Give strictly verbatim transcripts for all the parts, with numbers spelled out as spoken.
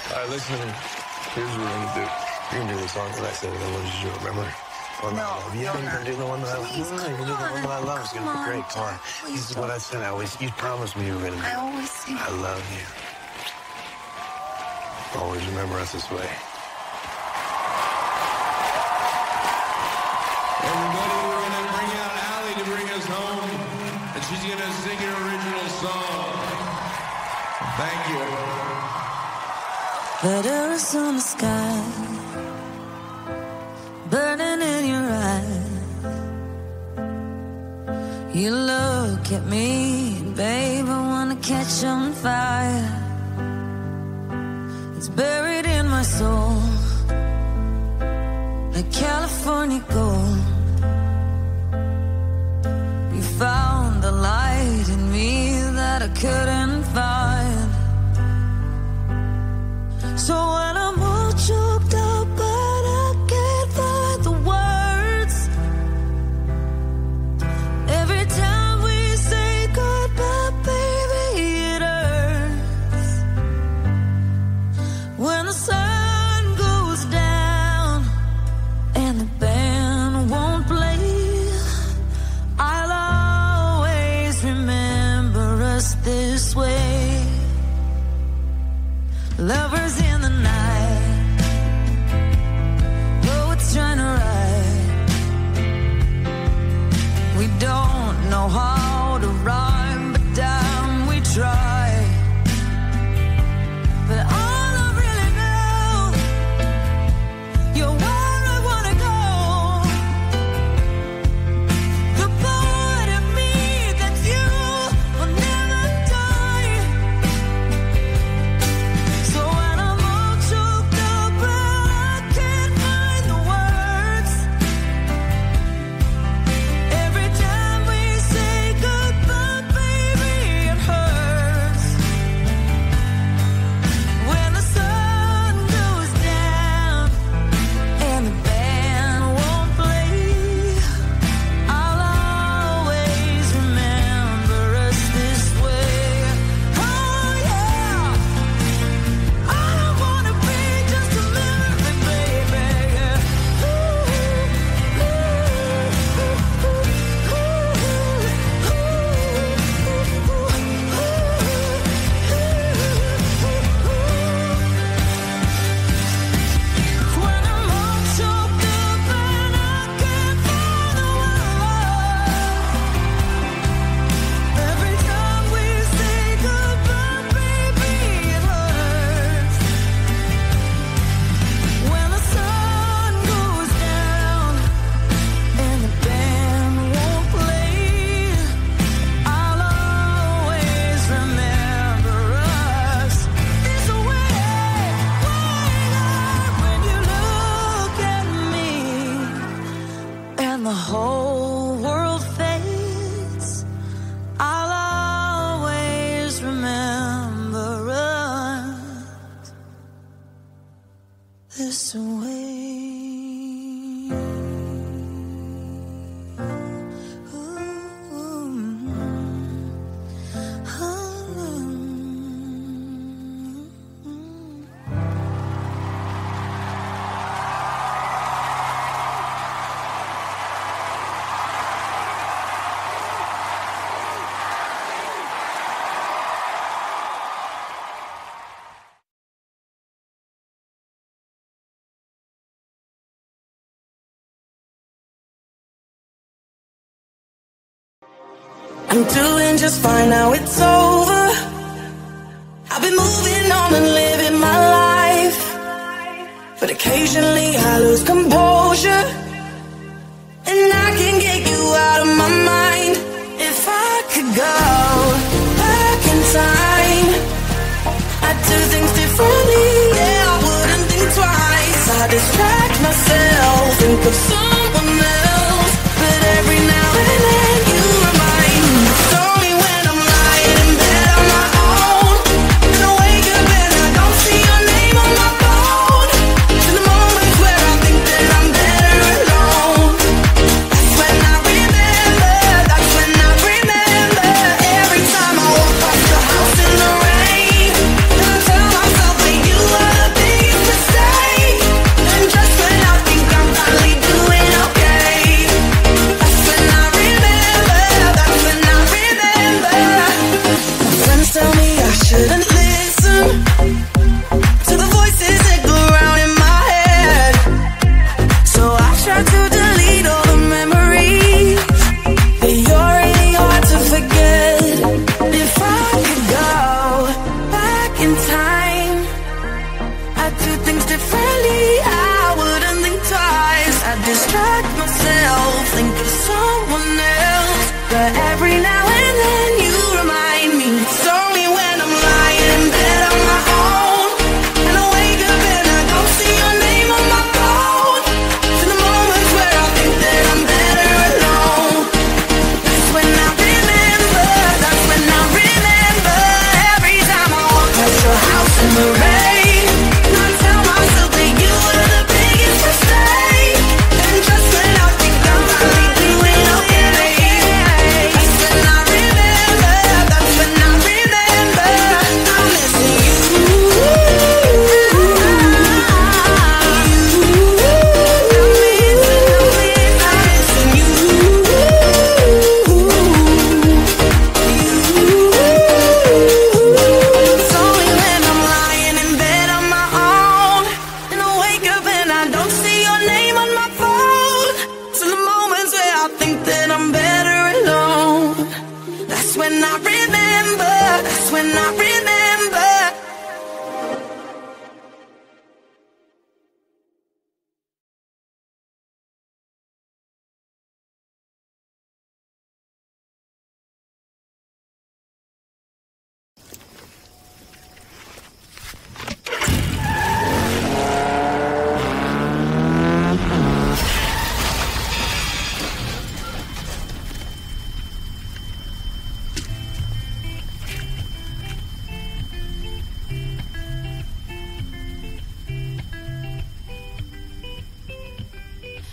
All right, listen. Here's what we're gonna do. You're gonna do the song that I said I wanted you to remember. One that I love. Yeah, you're gonna do the one that I love. Please, No, you're gonna do the one that I love. It's gonna be great. Come on. This is what I said. I always, you promised me you were gonna do. I always sing. I love you. Always remember us this way. Everybody, we're gonna bring out Allie to bring us home, and she's gonna sing an original song. Thank you. Letters on the sky, burning in your eyes. You look at me, babe, I wanna catch on fire. It's buried in my soul, like California gold. You found the light in me that I couldn't find. So when I'm all choked up, but I can't find the words. Every time we say goodbye, baby, it hurts. When the sun goes down and the band won't play, I'll always remember us this way. Lovers in the night, poets trying to write. We don't know how to rhyme, but damn, we try. But all I really know, you're where I wanna go. The part of me that you will never die. So when I'm all choked up but I can't find the words, every time we say goodbye, baby, it hurts. When the sun goes down and the band won't play, I'll always remember us this way. Oh yeah, I don't wanna be just a memory, baby. When I'm all choked up and I can't find the word, every time we say goodbye, baby, it hurts. When the sun goes down and the band won't play, I'll always remember us this way. When you look at me and the whole world fades, I'll always remember us this way. I'm doing just fine now, it's over. I've been moving on and living my life, but occasionally I lose composure, and I can get you out of my mind. If I could go back in time, I'd do things differently. Yeah, I wouldn't think twice. I distract myself, think of someone else, but every now and then you remind me. It's only when I'm lying in bed on my own, and I wake up and I don't see your name on my phone. In the moments where I think that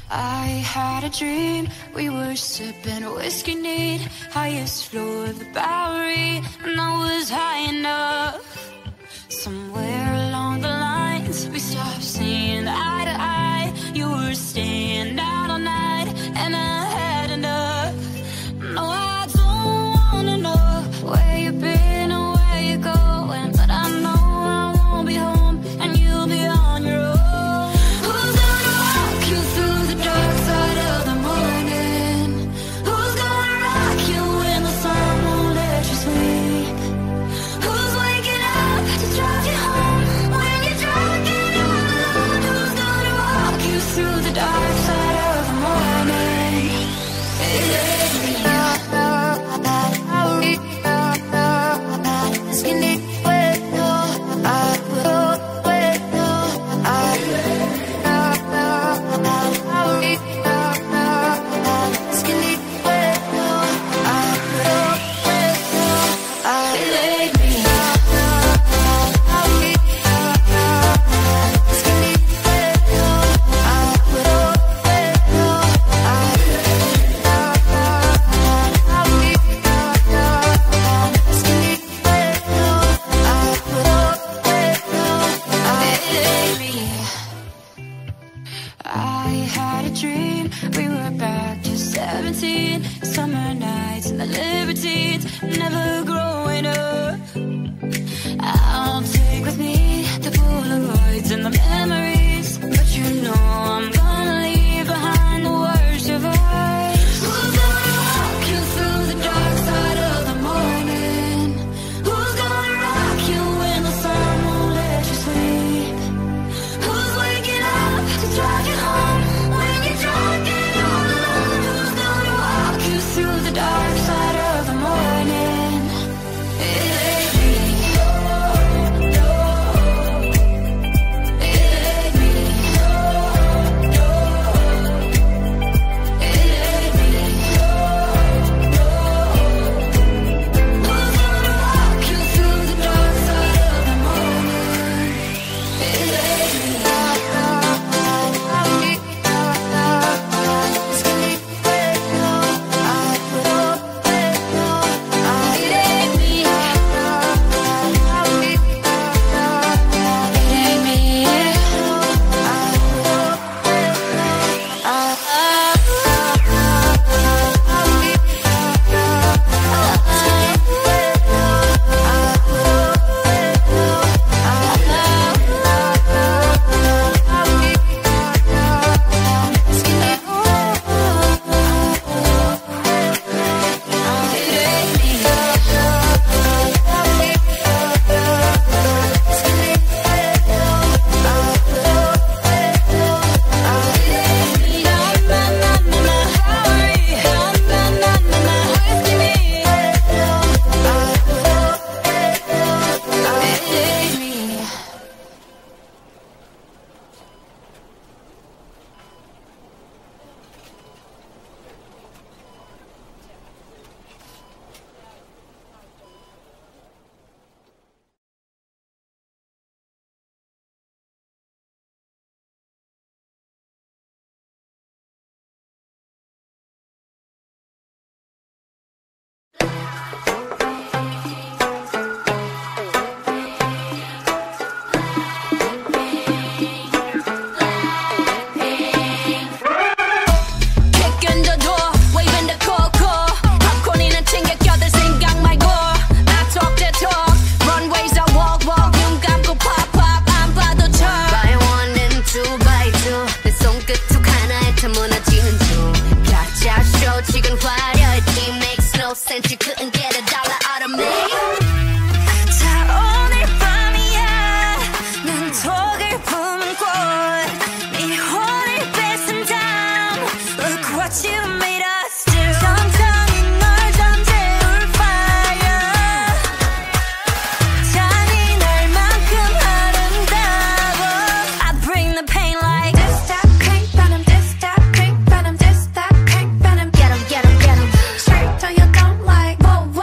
I had a dream, we were sipping whiskey neat, highest floor of the Bowery, and I was high enough. Somewhere along the lines, we stopped seeing eye to eye. You were staying out all night, and I had enough. No, I don't wanna know where you've been or where you're going, but I know I won't be home, and you'll be on your own. Who's gonna walk you through the dark side of the morning? Who's gonna rock you when the sun won't let you sleep? Who's waking up to drive you home when you're drunk and all alone? Who's gonna walk you through the dark side of the morning? It ain't me. Summer nights and the libertines, never growing up. I'll take with me the Polaroids and the memories, but you know I'm gonna leave behind the worst of us. Who's gonna walk you through the dark side of the morning? Who's gonna rock you when the sun won't let you sleep? Who's waking up to drive you home when you're drunk and all alone? Who's gonna walk you through the dark side of the morning? It ain't me. No, no. It ain't me. No, no. It ain't me. No, no. Who's gonna walk you through the dark side of the morning? It ain't me. Since you couldn't get a dollar out of me. 자 오늘 밤이야 난 독을 품은 꽃 네 혼을 뺏은 다음 Look what you made us do. 천천히 널 잠재울 fire 잔인할 만큼 아름다워 I bring the pain like this that crank venom this that crank venom this that crank venom. Get 'em, get 'em, get 'em. Straight till you don't like whoa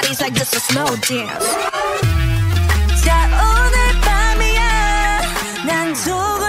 bass like this a slow dance. 자 오늘 밤이야 난 조금